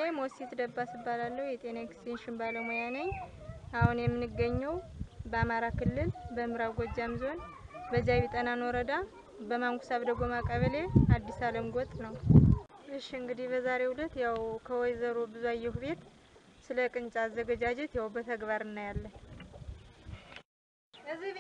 ሞሲት ደባስ እባላለሁ የጤና ኤክስቴንሽን ባለሙያ ነኝ። አሁን የምንገኘው በአማራ ክልል በምዕራብ ጎጃም ዞን በጃቢ ጠናን ወረዳ በማንኩሳብ ደጎማ ቀበሌ አዲስ ዓለም ጎጥ ነው። እሺ እንግዲህ በዛሬው ዕለት ያው ከወይዘሮ ብዙአየሁ ቤት ስለ ቅንጫ አዘገጃጀት ያው በተግባር እናያለን። እዚህ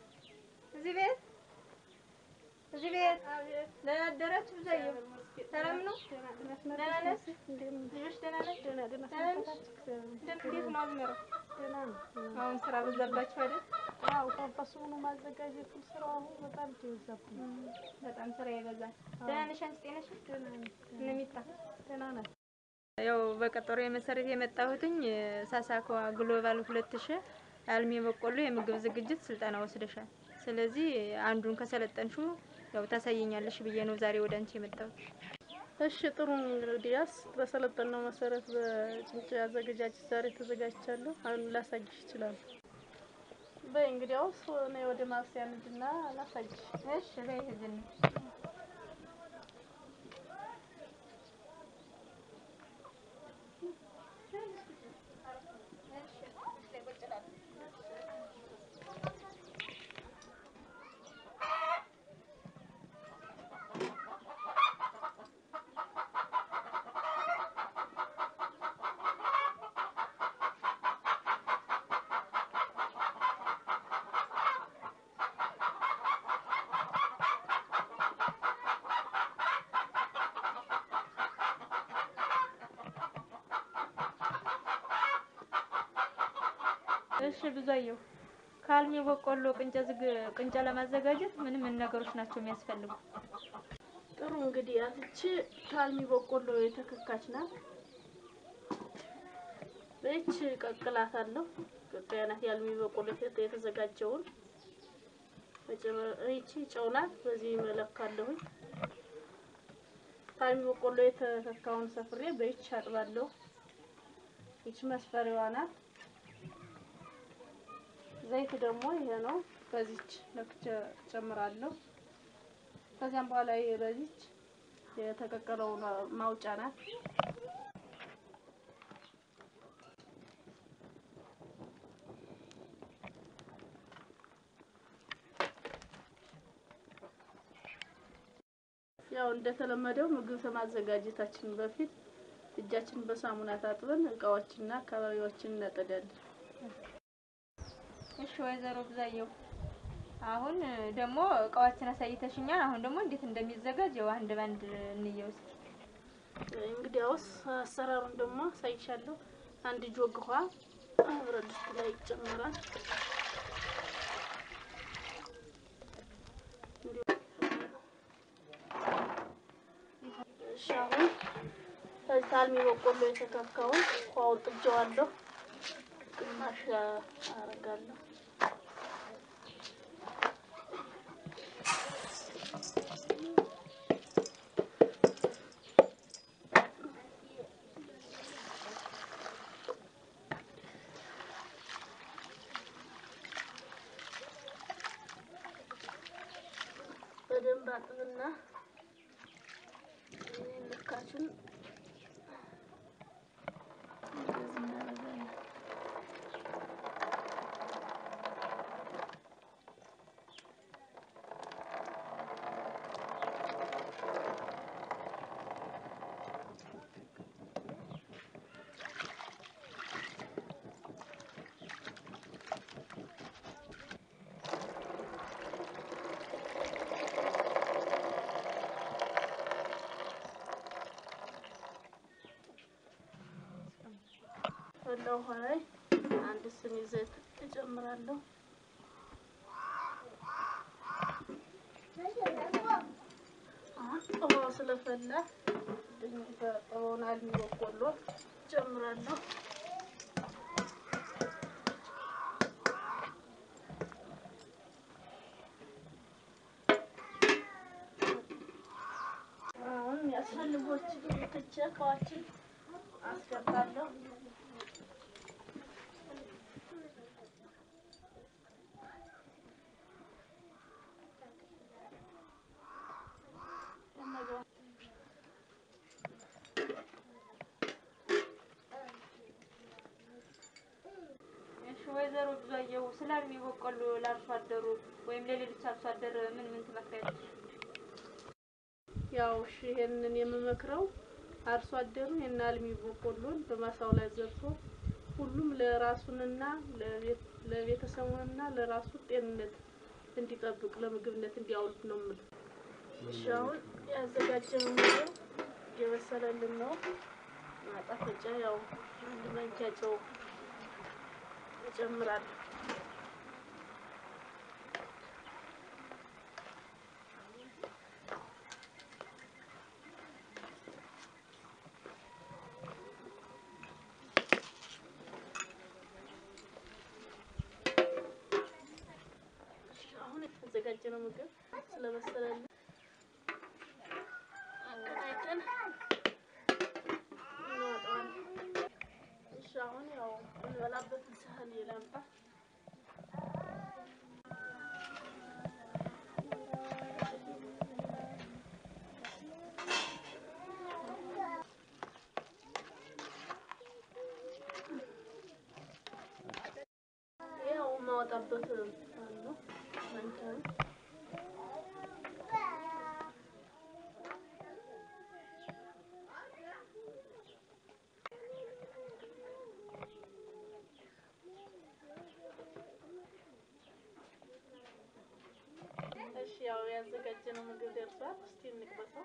ቤት ለአደራችሁ ብዙአየሁ ሰላም ነው? ደህና ነሽ? ልጆች ደህና ነሽ? እንዴት ነው አዝመራው? አሁን ስራ በዛባችሁ አይደል? አዎ ኮምፓሱን ማዘጋጀት ስራው በጣም ተወዛብኝ። በጣም ስራ ይበዛል። ደህና ነሽ? አንቺ ጤነሽ? ደህና ነኝ። እንሚጣ ደህና ነኝ። ያው በቀጠሮ የመሰረት የመጣሁትኝ ሳሳኮ ግሎባል 2000 አልሚ በቆሎ የምግብ ዝግጅት ስልጠና ወስደሻል። ስለዚህ አንዱን ከሰለጠንሽው ያው ታሳየኛለሽ ብዬ ነው ዛሬ ወደ አንቺ የመጣሁት። እሺ ጥሩ እንግዲያስ በሰለጠነው መሰረት በጭንጫ አዘገጃጀት ዛሬ ተዘጋጅቻለሁ። አሁን ላሳይሽ ይችላል። በእንግዲያውስ ነው ወደ ማብሰያ እንድና ላሳይሽ። እሺ በይ ህዝን እሺ ብዙአየሁ ካልሚ በቆሎ ቅንጫ ለማዘጋጀት ምን ነገሮች ናቸው የሚያስፈልጉ? ጥሩ እንግዲህ አትቺ ካልሚ በቆሎ የተከካች ናት። በእቺ ቀቅላታለሁ። ቀቅያናት ያልሚ በቆሎ የተዘጋጀውን እቺ ጨው ናት። በዚህ መለካለሁ። ካልሚ በቆሎ የተከካውን ሰፍሬ በእቺ አጥባለሁ። እቺ መስፈሪያዋ ናት። ዘይት ደግሞ ይሄ ነው። በዚች ለክቼ ጨምራለሁ። ከዛም በኋላ በዚች የተቀቀለው ማውጫ ናት። ያው እንደተለመደው ምግብ ከማዘጋጀታችን በፊት እጃችንን በሳሙና ታጥበን እቃዎችንና አካባቢዎችን እናጠዳለን። እሺ ወይዘሮ ብዙአየሁ አሁን ደግሞ እቃዎችን አሳይተሽኛል። አሁን ደግሞ እንዴት እንደሚዘጋጅ ያው አንድ ባንድ እንየው እስኪ። እንግዲያውስ አሰራሩን ደግሞ አሳይሻለሁ። አንድ ጆግ ውሃ ብረት ድስት ላይ ይጨመራል። እሺ አሁን ካልሚ በቆሎ የተከካውን ውሃውን ጥጄዋለሁ። ግማሽ አረጋለሁ። በደንብ አጥብና ልካችን ውሃ ላይ አንድ ስኒ ዘይት እጨምራለሁ። ውሃው ስለፈላ ድንገት አልሚ በቆሎ እጨምራለሁ። አሁን ያስፈልጎች እቃዎችን አስገባለሁ። ብዙአየሁ ስለ አልሚ በቆሎ ለአርሶ አደሩ ወይም ለሌሎች አርሶ አደር ምን ትመክሪያለሽ? ያው እሺ ይሄንን የምመክረው አርሶ አደሩ የአልሚ በቆሎን በማሳው ላይ ዘርቶ ሁሉም ለራሱንና ለቤተሰቡንና ለራሱ ጤንነት እንዲጠብቅ ለምግብነት እንዲያውሉት ነው ማለት ነው። እሺ አሁን ያዘጋጀነው ነው የበሰለልን ነው። ማጣፈጫ ያው አንድ ማንኪያ ጨው እጨምራለሁ። አሁን ያዘጋጀነው ምግብ ስለበሰለልን አቀናይተን አሁን ያው እንበላበትን ሳህን የላምጣ። ያው ማውጣበት ሳህን ነው ማንኪያ ነው። ያው ያዘጋጀነው ምግብ ደርሷል። እስቲ እንቅመሰው።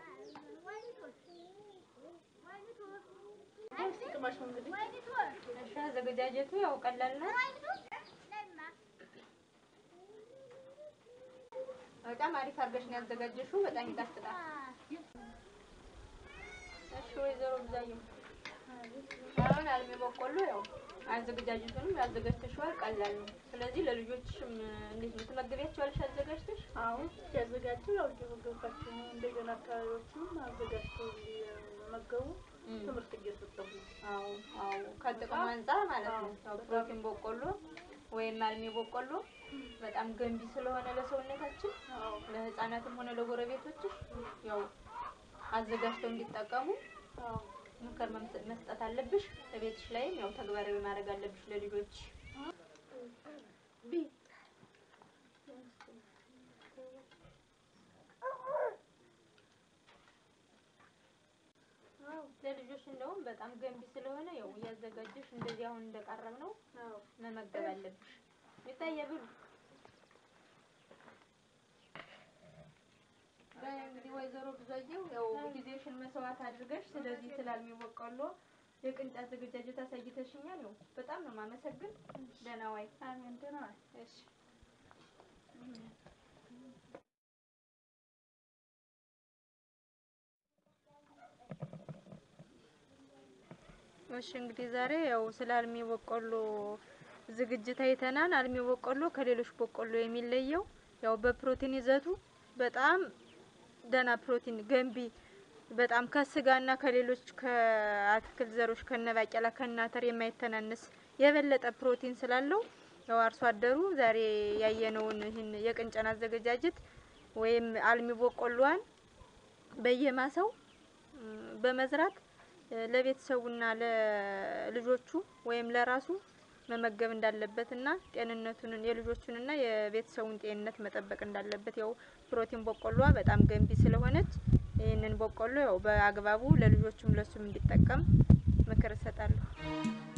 እስቲ ቅመሹ እንግዲህ። እሺ አዘገጃጀቱ ያው ቀላል ነው። በጣም አሪፍ አድርገሽ ነው ያዘጋጀሽው። በጣም ይጣፍጣል። እሺ ወይዘሮ ብዙአየሁ አሁን አልሚ በቆሎ ያው አዘገጃጀቱንም ያዘጋጅተሽዋል፣ ቀላል ነው። ስለዚህ ለልጆችሽም እንዴት ነው ትመግቢያቸዋለሽ አዘጋጅተሽ? አዎ ያዘጋጀው ያው እየመገብኳቸው ነው። እንደገና አካባቢዎችም አዘጋጅተው እየመገቡ ትምህርት እየሰጠሁ ነው። አዎ ከጥቅሙ አንፃር ማለት ነው። ያው ፕሮቲን በቆሎ ወይም አልሚ በቆሎ በጣም ገንቢ ስለሆነ ለሰውነታችን ለህፃናትም ሆነ ለጎረቤቶችሽ ያው አዘጋጅተው እንዲጠቀሙ ምክር መስጠት አለብሽ። በቤትሽ ላይም ያው ተግባራዊ ማድረግ አለብሽ ለልጆች። ለልጆች እንደውም በጣም ገንቢ ስለሆነ ያው ያዘጋጀሽ እንደዚህ አሁን እንደቀረብ ነው መመገብ አለብሽ። ይታየብሉ እንግዲህ ወይዘሮ ብዙአየሁ ያው ጊዜሽን መስዋዕት አድርገሽ ስለዚህ ስለ አልሚ በቆሎ የቅንጫ አዘገጃጀት አሳይተሽኛል። ነው በጣም ነው የማመሰግን። ደህና ዋይ። አሜን ደህና ዋይ። እሺ እሺ እንግዲህ ዛሬ ያው ስለ አልሚ በቆሎ ዝግጅት አይተናል። አልሚ በቆሎ ከሌሎች በቆሎ የሚለየው ያው በፕሮቲን ይዘቱ በጣም ደና ፕሮቲን ገንቢ በጣም ከስጋና ከሌሎች ከአትክልት ዘሮች ከነባቄላ ከናተር የማይተናነስ የበለጠ ፕሮቲን ስላለው ያው አርሶ አደሩ ዛሬ ያየነውን ይሄን የቅንጨን አዘገጃጀት ወይም አልሚ በቆሎዋን በየማሳው በመዝራት ለቤተሰቡና ለልጆቹ ወይም ለራሱ መመገብ እንዳለበትና ጤንነቱን የልጆቹንና የቤተሰቡን ጤንነት መጠበቅ እንዳለበት ያው ፕሮቲን በቆሎዋ በጣም ገንቢ ስለሆነች ይሄንን በቆሎ ያው በአግባቡ ለልጆቹም ለሱም እንዲጠቀም ምክር እሰጣለሁ።